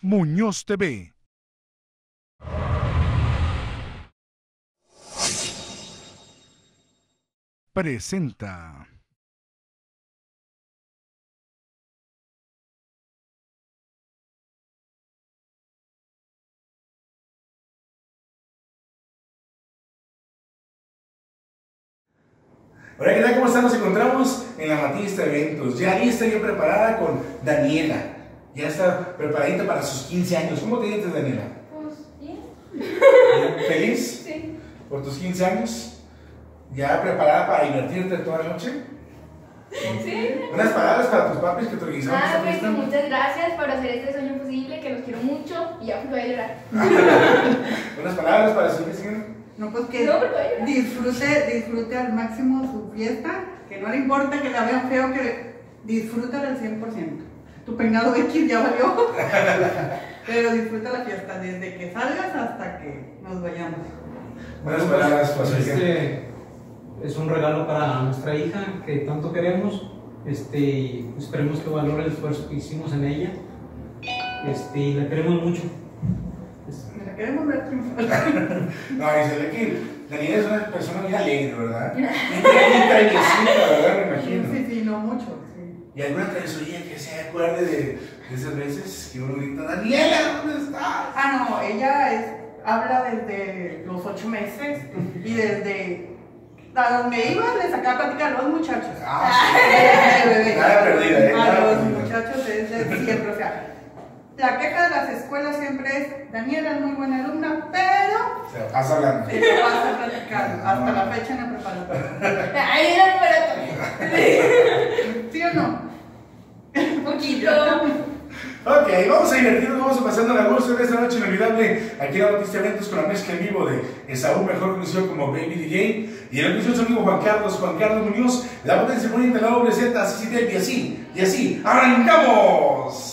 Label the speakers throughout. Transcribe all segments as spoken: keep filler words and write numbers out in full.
Speaker 1: Muñoz T V. Presenta.
Speaker 2: Hola, ¿qué tal? ¿Cómo están? Nos encontramos en la Matista Eventos. Ya lista y preparada con Daniela. Ya está preparadita para sus quince años. ¿Cómo te sientes, Daniela?
Speaker 3: Pues bien.
Speaker 2: ¿Feliz?
Speaker 3: Sí.
Speaker 2: ¿Por tus quince años? ¿Ya preparada para divertirte toda la noche?
Speaker 3: Sí.
Speaker 2: Unas palabras para tus papis que te organizaron
Speaker 3: Ah,
Speaker 2: esta
Speaker 3: pues
Speaker 2: fiesta.
Speaker 3: muchas gracias por hacer este sueño posible, que los quiero mucho y ya voy a llorar.
Speaker 2: Unas palabras para su señor.
Speaker 4: No, pues que
Speaker 3: No, pero ella-
Speaker 4: disfrute, disfrute al máximo su fiesta, que no le importa que la vean feo, que disfrútala al cien por ciento. Tu peinado X ya valió, pero disfruta la fiesta desde que salgas hasta que nos vayamos.
Speaker 2: Unas palabras para su hija.
Speaker 5: Este es un regalo para nuestra hija que tanto queremos. Este, y esperemos que valore el esfuerzo que hicimos en ella. Este, y la queremos mucho.
Speaker 4: Me la queremos ver triunfar.
Speaker 2: No, dice de aquí, Daniela es una persona muy alegre, ¿verdad? Y traviesita, ¿verdad? Me imagino.
Speaker 4: Sí, sí, no mucho. Sí.
Speaker 2: ¿Y alguna travesurilla que se acuerde de, de esas veces que uno grita, Daniela, ¿dónde estás?
Speaker 4: Ah, no, ella es, habla desde los ocho meses y desde a donde iba le sacaba plática a los muchachos.
Speaker 2: Ah,
Speaker 4: Ay, bebé.
Speaker 2: Nada perdida, ¿eh?
Speaker 4: A
Speaker 2: Nada
Speaker 4: los
Speaker 2: perdida.
Speaker 4: muchachos desde siempre, o sea, la queja de las escuelas siempre es, Daniela es muy buena alumna, pero
Speaker 2: Se pasa hablando.
Speaker 4: se le pasa platicando, hasta la fecha en la preparatoria.
Speaker 3: Ahí era el preparatorio.
Speaker 4: ¿Sí o no?
Speaker 3: Un poquito.
Speaker 2: Ok, vamos a divertirnos, vamos a pasando la gusto en esta noche inolvidable aquí en la Batista Eventos con la mezcla en vivo de Esaú, mejor conocido como Baby D J, y el precioso amigo Juan Carlos, Juan Carlos Muñoz, la potencia bonita, la doble Z, así, y así, y así, ¡arrancamos!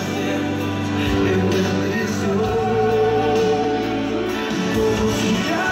Speaker 2: Yeah.